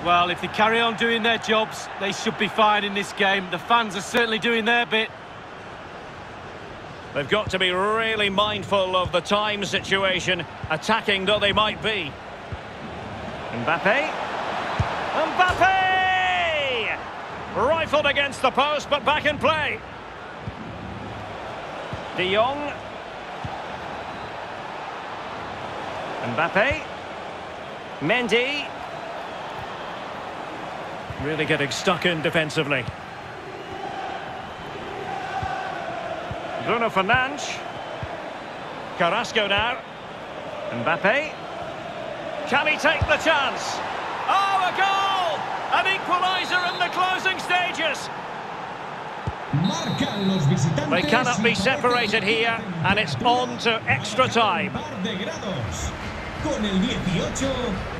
Well, if they carry on doing their jobs, they should be fine in this game. The fans are certainly doing their bit. They've got to be really mindful of the time situation, attacking though they might be. Mbappe. Mbappe! Rifled against the post, but back in play. De Jong. Mbappe. Mendy. Really getting stuck in defensively. Bruno Fernandes. Carrasco now. Mbappe. Can he take the chance? Oh, a goal! An equaliser in the closing stages. They cannot be separated here, and it's on to extra time. Con el 18